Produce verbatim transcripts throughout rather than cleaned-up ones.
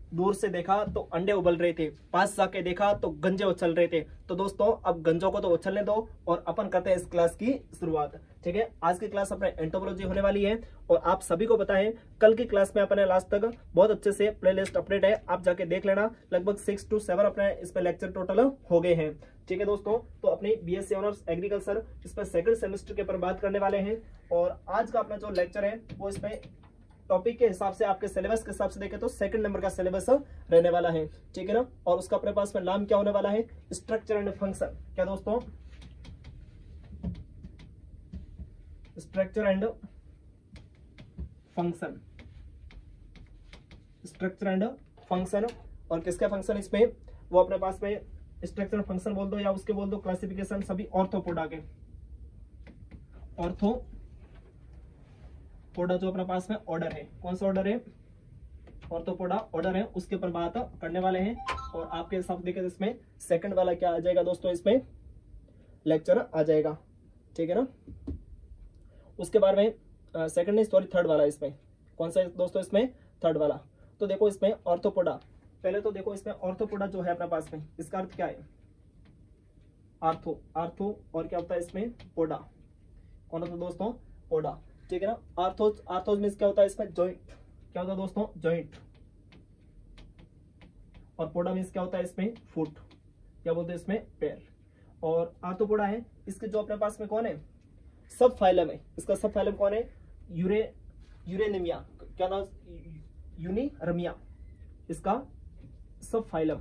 दूर से देखा तो अंडे उबल रहे थे, पास जाके देखा तो गंजे उछल रहे थे। तो दोस्तों अब गंजों को तो उछलने दो और अपन करते हैं इस क्लास की शुरुआत। ठीक है, आज की क्लास अपने एंटोमोलॉजी होने वाली है और आप सभी को पता है कल की क्लास में अपने लास्ट तक बहुत अच्छे से प्लेलिस्ट अपडेट है, आप जाके देख लेना। लगभग सिक्स टू सेवन अपने इस पे लेक्चर टोटल हो गए हैं। ठीक है दोस्तों, तो अपनी बीएससी ऑनर्स एग्रीकल्चर इस पर सेकंड सेमेस्टर के ऊपर बात करने वाले हैं और आज का अपना जो लेक्चर है वो इसमें टॉपिक के हिसाब से आपके सिलेबस के हिसाब से देखें तो सेकंड नंबर का सिलेबस रहने वाला है। ठीक है ना, और उसका अपने पास में नाम क्या होने वाला है, स्ट्रक्चर एंड फंक्शन। क्या दोस्तों, structure and function, structure and function. और किसका फंक्शन इसमें, वो अपने पास में स्ट्रक्चर फंक्शन बोल दो या उसके बोल दो क्लासिफिकेशन, सभी ऑर्थोपोडा के। ऑर्थो पोडा जो अपने पास में ऑर्डर है, कौन सा ऑर्डर है, ऑर्थोपोडा ऑर्डर है, उसके ऊपर बात करने वाले हैं। और आपके हिसाब देखें इसमें सेकंड वाला क्या आ जाएगा दोस्तों, इसमें लेक्चर आ जाएगा। ठीक है ना, उसके बाद में सेकंड नहीं सॉरी थर्ड वाला, इसमें कौन सा दोस्तों, इसमें थर्ड वाला। तो देखो इसमें ऑर्थोपोडा, पहले तो देखो इसमें ऑर्थोपोडा जो है अपने पास में, इसका अर्थ क्या है, आर्थो, आर्थो और क्या होता है इसमें पोडा, कौन होता है दोस्तों, पोडा। ठीक है ना, आर्थोज, आर्थोज मींस क्या होता है इसमें, जॉइंट, क्या होता है दोस्तों, जॉइंट। और पोडा मींस क्या होता है इसमें, फुट, क्या बोलते हैं इसमें, पैर। और आर्थोपोडा है, इसके जो अपने पास में कौन है, सब फाइलम है, इसका सब फाइलम कौन है, यूरे यूरेनिमिया, क्या नाम, यूनिरमिया, इसका सब फाइलम,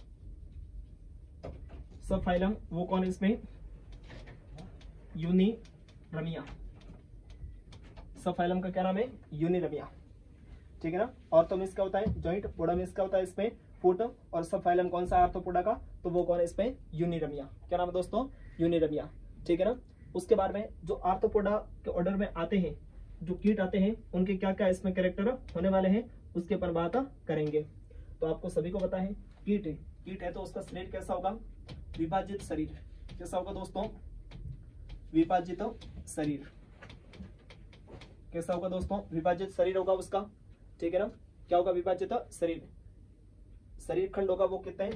सब फाइलम वो कौन है इसमें, यूनिरमिया, सब फाइलम का क्या नाम है, यूनिरमिया। ठीक है ना, ऑर्थो मींस क्या होता है, जॉइंट, पोडा मींस क्या होता है इसमें, फुट, और सब फाइलम कौन सा है आर्थोपोडा का, तो वो कौन है इसमें, यूनिरमिया। क्या नाम है दोस्तों, यूनिरमिया। ठीक है ना, उसके बाद में जो आर्थोपोडा के ऑर्डर में आते हैं, जो कीट आते हैं, उनके क्या क्या इसमें कैरेक्टर होने वाले हैं, उसके ऊपर बात करेंगे। तो आपको सभी को पता है कीट है, कीट है तो उसका शरीर कैसा होगा, विभाजित शरीर, कैसा होगा दोस्तों, विभाजित शरीर, कैसा होगा दोस्तों, विभाजित शरीर होगा उसका। ठीक है ना, क्या होगा, विभाजित शरीर, शरीर खंड होगा वो कितने,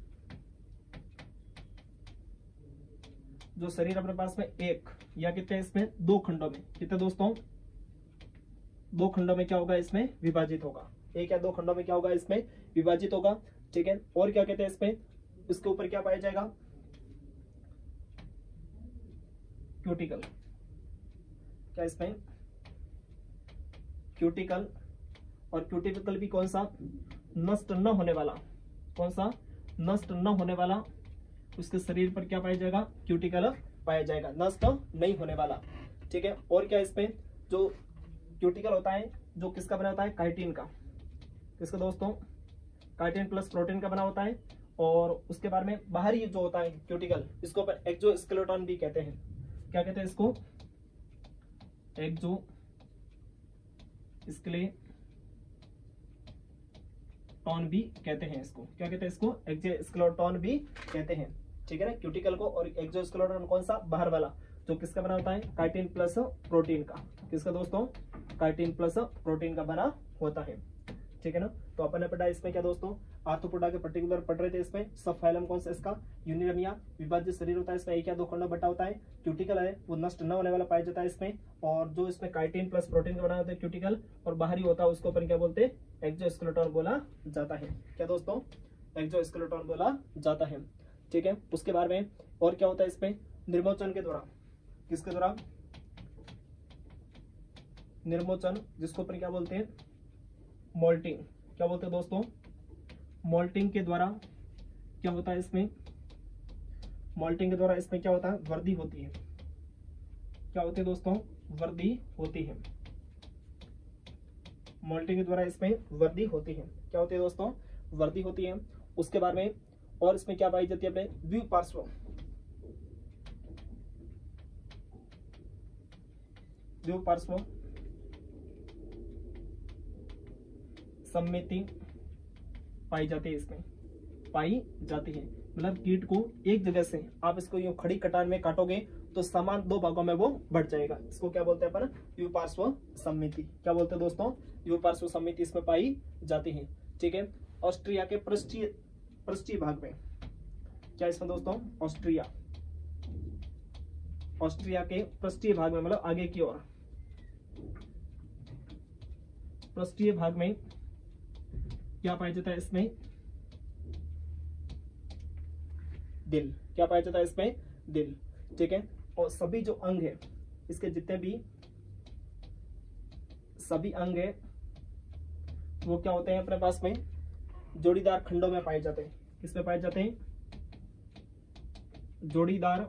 जो शरीर अपने पास में एक या कितने इसमें, दो खंडों में, कितने दोस्तों, दो खंडों में क्या होगा इसमें, विभाजित होगा, एक या दो खंडों में क्या होगा इसमें, विभाजित होगा। ठीक है, और क्या कहते हैं इसमें, इसके ऊपर क्या पाया जाएगा, क्यूटिकल, क्या इसमें, क्यूटिकल। और क्यूटिकल भी कौन सा, नष्ट न होने वाला, कौन सा, नष्ट न होने वाला, उसके शरीर पर क्या पाया जाएगा, क्यूटिकल पाया जाएगा, नष्ट नहीं होने वाला। ठीक है, और क्या इसमें, जो क्यूटिकल होता है जो किसका बना होता है, काइटिन का, किसका दोस्तों, काइटिन प्लस प्रोटीन का बना होता है। और उसके बाद में बाहरी जो होता है क्यूटिकल, इसको पर एक्सोस्केलेटन भी कहते हैं, क्या कहते हैं इसको, एक्सो स्केलेटन भी कहते हैं इसको, क्या कहते हैं इसको, एक्सोस्केलेटन भी कहते हैं। ठीक है ना, क्यूटिकल को। और एक्सोस्केलेटन कौन सा, बाहर वाला, जो किसका बना होता है, काइटिन प्लस प्रोटीन का, किसका दोस्तों, काइटिन प्लस प्रोटीन का बना होता है। ठीक है ना, तो अपन ने पढ़ा इसमें क्या दोस्तों, आर्थोपोडा के पर्टिकुलर पढ़ रहे थे। इसमें सब फाइलम कौन सा, इसका यूनिरमिया, विभाजित शरीर होता है, इसमें एक या दो खंडों बटा होता है, क्यूटिकल है वो नष्ट न होने वाला पाया जाता है इसमें। और जो इसमें काइटिन प्लस प्रोटीन का बना होता है क्यूटिकल, और बाहरी होता है उसको अपन क्या बोलते हैं, एक्सोस्केलेटन बोला जाता है। क्या दोस्तों, एक्सोस्केलेटन बोला जाता है। ठीक है, उसके बारे में और क्या होता है इसमें, निर्मोचन के द्वारा, किसके द्वारा, निर्मोचन, जिसको अपन क्या बोलते हैं, मोल्टिंग, क्या बोलते हैं दोस्तों, मोल्टिंग के द्वारा क्या होता है इसमें, मोल्टिंग के द्वारा इसमें क्या होता है, वृद्धि होती है, क्या होती है दोस्तों, वृद्धि होती है, मोल्टिंग के द्वारा इसमें वृद्धि होती है, क्या होती है दोस्तों, वृद्धि होती है। उसके बाद में और इसमें क्या पाई जाती है, अपने द्विपार्श्व, द्विपार्श्व सम्मिति पाई जाती है, इसमें पाई जाती है। मतलब कीट को एक जगह से आप इसको यूं खड़ी कटान में काटोगे तो समान दो भागों में वो बढ़ जाएगा। इसको क्या बोलते हैं अपन, द्विपार्श्व सम्मिति। क्या बोलते हैं दोस्तों, द्विपार्श्व सम्मिति इसमें पाई जाती है। ठीक है, ऑस्ट्रिया के पृष्ठीय पृष्ठीय भाग में, क्या इसमें दोस्तों, ऑस्ट्रिया, ऑस्ट्रिया के पृष्ठीय भाग में, मतलब आगे की ओर पृष्ठीय भाग में क्या पाया जाता है इसमें, दिल, क्या पाया जाता है इसमें, दिल, ठीक है। और सभी जो अंग है इसके, जितने भी सभी अंग है वो क्या होते हैं अपने पास में, जोड़ीदार खंडों में पाए जाते हैं। किसमें पाए जाते हैं, जोड़ीदार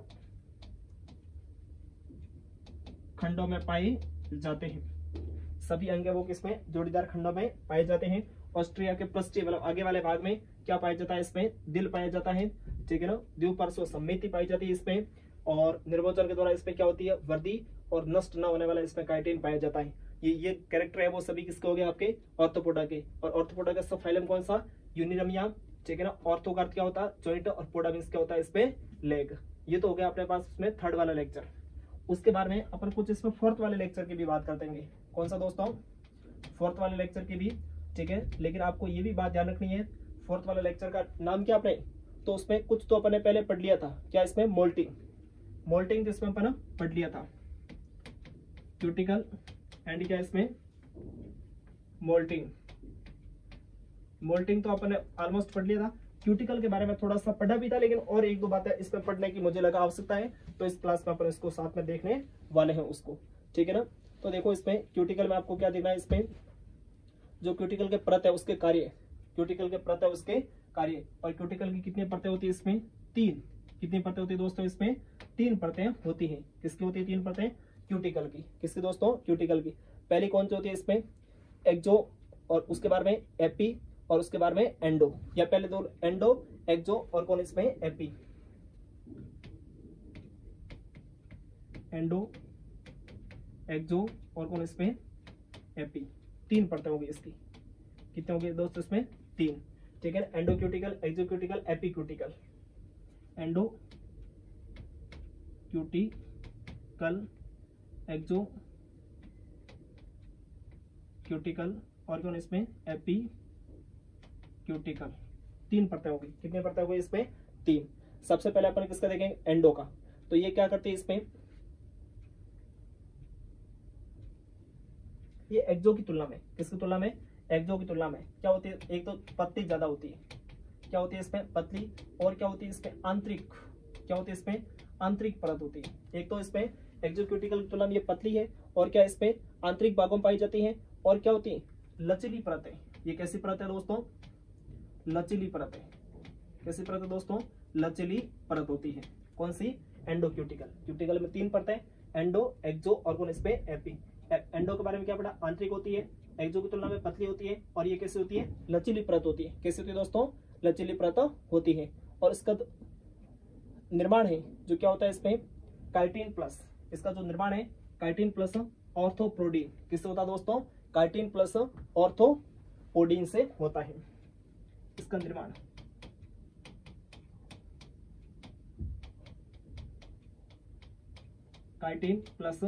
खंडों में पाए जाते हैं। सभी अंग है वो किसमें, जोड़ीदार खंडों में पाए जाते हैं। ऑस्ट्रिया के पृष्ठीय मतलब आगे वाले भाग में क्या पाया जाता है इसमें, दिल पाया जाता है, ठीक है ना। द्विपार्श्व सम्मिति पाई जाती है इसमें, और निर्मोचन के द्वारा इसमें क्या होती है, वृद्धि और नष्ट न होने वाला इसमें काइटिन पाया जाता है। ये ये कैरेक्टर है वो सभी किसके हो गए, आपके ऑर्थोपोडा के। और ऑर्थोपोडा का सब फाइलम कौन सा, यूनिरमिया, ठीक है ना। ऑर्थो का अर्थ क्या होता है, जॉइंट, और पोडा मींस क्या होता है इसमें, लेग। ये तो हो गया अपने पास इसमें थर्ड वाला लेक्चर। उसके बाद में अपन कुछ इसमें फोर्थ वाले लेक्चर की भी बात करते हैं। कौन सा दोस्तों, फोर्थ वाले लेक्चर की भी, ठीक है। लेकिन आपको ये भी बात ध्यान रखनी है, फोर्थ वाले लेक्चर का नाम क्या अपने, तो उसमें कुछ तो अपन ने पहले पढ़ लिया था, क्या इसमें, मोल्टिंग, मोल्टिंग जिसमें अपन पढ़ लिया था, क्यूटिकल एंड क्या इसमें, मोल्टिंग। मोल्टिंग तो अपन ने ऑलमोस्ट पढ़ लिया था। क्यूटिकल के बारे में थोड़ा सा पढ़ा भी था, लेकिन और एक दो बातें इसमें पढ़ने की मुझे लगा आवश्यकता है, तो इस क्लास में अपन इसको साथ में देखने वाले हैं उसको, ठीक है ना। तो देखो इसमें क्यूटिकल में आपको क्या देखना है, इसमें जो क्यूटिकल के परत है उसके कार्य, क्यूटिकल के परत है उसके कार्य। और क्यूटिकल की कितनी परतें होती है इसमें, तीन। कितनी परतें होती है दोस्तों इसमें, तीन परतें होती हैं। किसकी होती है तीन परतें, क्यूटिकल की। किसकी दोस्तों, क्यूटिकल की। पहली कौन सी होती है इसमें, एक्जो, और उसके बाद में एपी, और उसके बाद में एंडो। या पहले दो, एंडो, एक्जो, और कौन इसमें, एपी। एंडो, एक्जो, और कौन इसमें, एपी। तीन परतें होगी इसकी। कितने होंगे दोस्तों इसमें, तीन, ठीक है। Endocuticle, exocuticle, epicuticle. Endocuticle, exocuticle, और कौन इसमें, एपी क्यूटिकल। तीन परतें होगी। कितने परतें होगी इसमें, तीन। सबसे पहले अपन किसका देखेंगे, एंडो का। तो ये क्या करती है इसमें, ये एक्जो की तुलना में, किसकी तुलना में, एक्जो की तुलना में क्या होती है, एक तो पतली ज्यादा होती है, क्या होती है इसमें, पतली। और क्या होती है इसमें, आंतरिक, क्या होती है इसमें, आंतरिक परत होती है। एक तो इसमें एक्जो क्यूटिकल की तुलना में ये पतली है, और क्या इसमें आंतरिक भागों में पाई जाती है। और क्या होती है, लचीली परतें। ये कैसी परत है दोस्तों, लचीली परत है। कैसी परत है दोस्तों, लचीली परत होती है। कौन सी, एंडो क्यूटिकल। क्यूटिकल में तीन परतें, एंडो, एक्जो, और कौन इसमें, एपी। एंडो के बारे में क्या पढ़ा, आंतरिक होती है, एक्जो की तुलना में पतली होती है, और ये कैसी होती है, लचीली परत होती है। कैसी होती है दोस्तों, लचीली परत होती है। और इसका निर्माण है जो क्या होता है इसमें, काइटिन प्लस। इसका जो निर्माण है काइटिन प्लस ऑर्थोपोडीन। किससे होता है दोस्तों, काइटिन प्लस ऑर्थोपोडीन से होता है इसका निर्माण। Chitin plus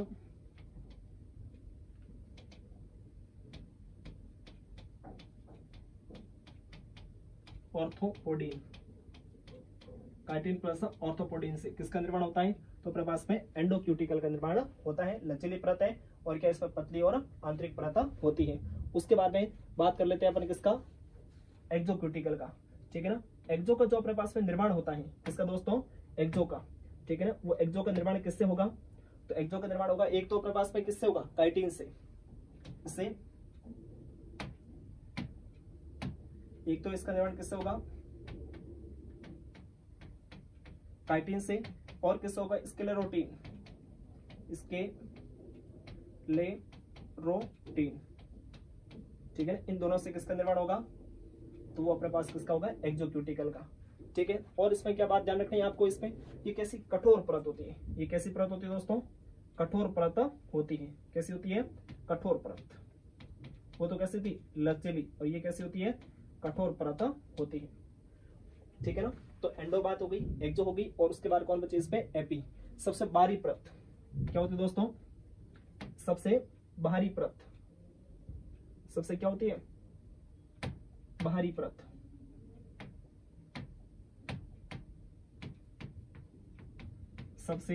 arthropodin, chitin plus arthropodin से किसका निर्माण होता है, तो अपने पास में एंडोक्यूटिकल का निर्माण होता है। लचीली परत है, और क्या इसमें पतली और आंतरिक परत होती है। उसके बाद में बात कर लेते हैं अपन किसका, एक्जोक्यूटिकल का, ठीक है ना। एक्जो का जो अपने पास में निर्माण होता है, किसका दोस्तों, एक्जो का, ठीक है ना। वो एक्जो का निर्माण किससे होगा, तो एक्जो का निर्माण होगा एक तो अपने पास में किससे होगा, काइटिन से। इससे एक तो इसका निर्माण किससे होगा, काइटिन से। और किससे होगा, स्क्लेरोटीन, स्क्लेरोटीन, ठीक है। इन दोनों से किसका निर्माण होगा, तो वो अपने पास किसका होगा, एक्जोक्यूटिकल का, ठीक है। और इसमें क्या बात ध्यान रखनी है आपको, इसमें ये कैसी कठोर परत होती है। ये कैसी परत होती है दोस्तों, कठोर परत होती है। कैसी होती है, कठोर परत। वो तो कैसी थी, लचीली, और ये कैसी होती है, कठोर परत होती है, ठीक है ना। तो एंडो बात हो गई, एक्जो हो गई, और उसके बाद कौन बचे इसमें, एपी। सबसे बाहरी परत क्या होती है दोस्तों, सबसे बाहरी परत, सबसे क्या होती है, बाहरी परत। सबसे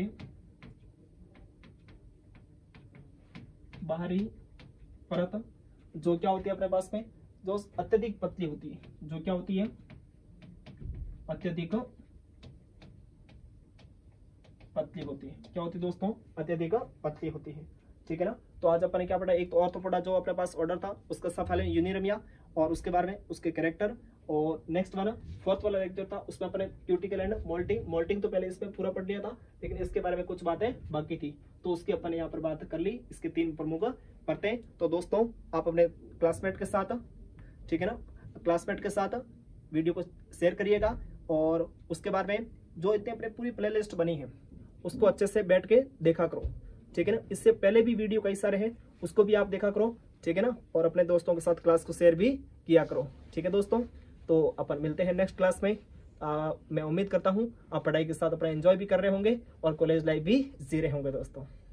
बाहरी परत जो क्या होती है अपने पास में, जो अत्यधिक पतली होती है, जो क्या होती है अत्यधिक पतली होती है। क्या होती है दोस्तों, अत्यधिक पतली होती है। ठीक है ना। तो आज अपन ने क्या पढ़ा, एक तो ऑर्थोपोडा जो अपने पास ऑर्डर था उसका सबफाइलम यूनिरमिया और उसके बारे में उसके कैरेक्टर, और नेक्स्ट वाला फोर्थ वाला लेक्चर था उसमें अपने क्यूटिकल एंड मोल्टिंग मोल्टिंग तो पहले इसमें पूरा पढ़ लिया था, लेकिन इसके बारे में कुछ बातें बाकी थी तो उसकी अपन ने यहाँ पर बात कर ली, इसके तीन प्रमुख परतें। तो दोस्तों आप अपने क्लासमेट के साथ, ठीक है ना, क्लासमेट के साथ वीडियो को शेयर करिएगा, और उसके बारे में जो इतने अपने पूरी प्ले लिस्ट बनी है उसको अच्छे से बैठ के देखा करो। ठीक है ना। इससे पहले भी वीडियो कई सारे हैं उसको भी आप देखा करो। ठीक है ना। और अपने दोस्तों के साथ क्लास को शेयर भी किया करो। ठीक है दोस्तों, तो अपन मिलते हैं नेक्स्ट क्लास में। आ, मैं उम्मीद करता हूँ आप पढ़ाई के साथ अपना एंजॉय भी कर रहे होंगे और कॉलेज लाइफ भी जी रहे होंगे दोस्तों।